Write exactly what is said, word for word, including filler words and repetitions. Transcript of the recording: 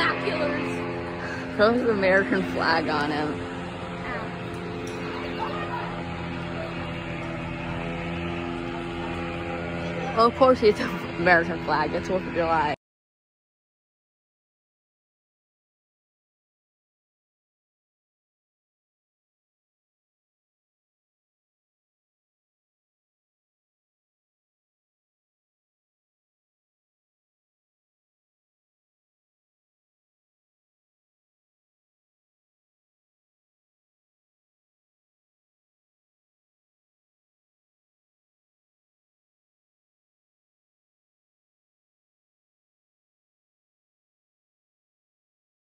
binoculars. Throws the American flag on him. Well, of course it's an American flag. It's fourth of July.